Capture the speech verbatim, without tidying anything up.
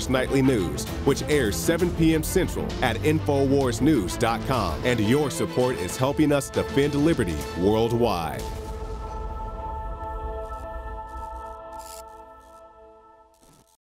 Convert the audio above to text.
Nightly News, which airs seven p m Central at infowars news dot com. And your support is helping us defend liberty worldwide.